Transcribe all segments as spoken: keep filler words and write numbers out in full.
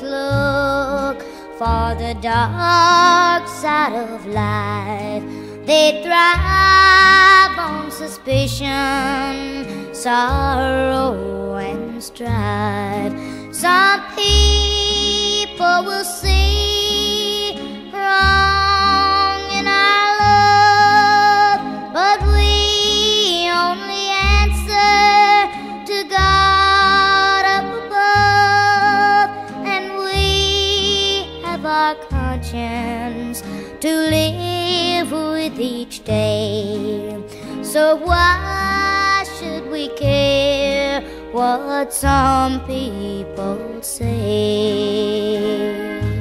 just look for the dark side of life. They thrive on suspicion, sorrow and strife. Some people will see wrong in our love, but we only answer to God up above, and we have our conscience to live with each day. So why should we care what some people say?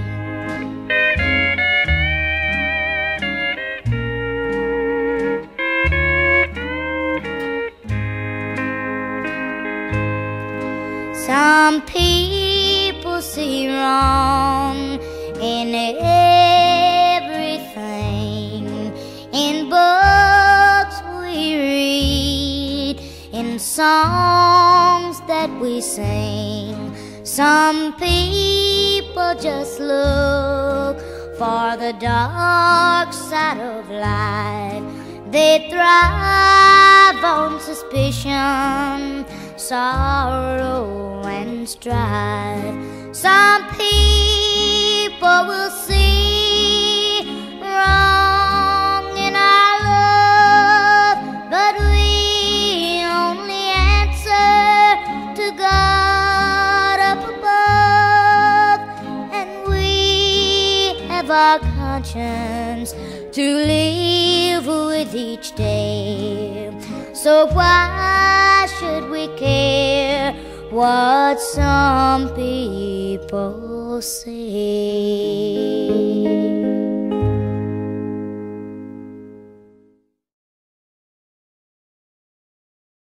Some people see wrong in everything, in books we read, in songs that we sing. Some people just look for the dark side of life. They thrive on suspicion, sorrow and strife. Some people will see wrong in our love, but we only answer to God up above, and we have our conscience to live with each day. So why should we care what some people say?